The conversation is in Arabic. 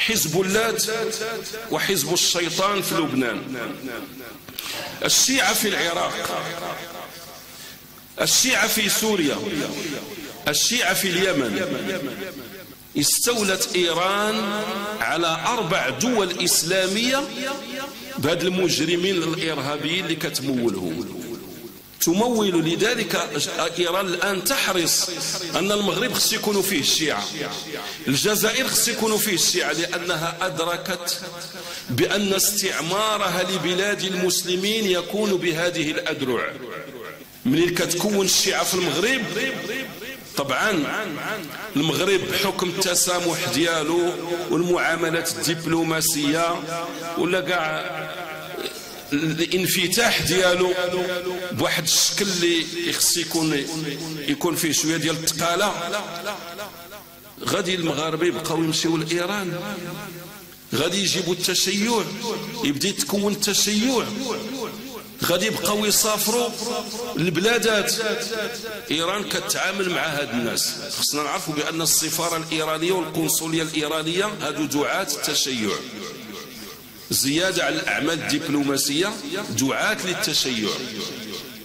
حزب اللات وحزب الشيطان في لبنان، الشيعة في العراق، الشيعة في سوريا، الشيعة في اليمن. استولت إيران على 4 دول إسلامية بهاد المجرمين الإرهابيين اللي كتمولهم. تمول. لذلك إيران الآن تحرص أن المغرب خص يكونوا فيه الشيعة، الجزائر خص يكونوا فيه الشيعة، لأنها أدركت بأن استعمارها لبلاد المسلمين يكون بهذه الأدرع. من كتكون الشيعة في المغرب، طبعا المغرب بحكم التسامح ديالو والمعاملات الدبلوماسية ولا كاع الانفتاح ديالو بواحد الشكل اللي خص يكون فيه شويه ديال الثقاله، غادي المغاربه يبقاو يمشيو لايران، غادي يجيبوا التشيع، يبدا يتكون التشيع، غادي يبقاو يسافروا للبلادات. ايران كتعامل مع هاد الناس. خصنا نعرفوا بان السفاره الايرانيه والقنصليه الايرانيه هادو دعاة التشيع، زياده على الاعمال الدبلوماسيه دعاة للتشيع.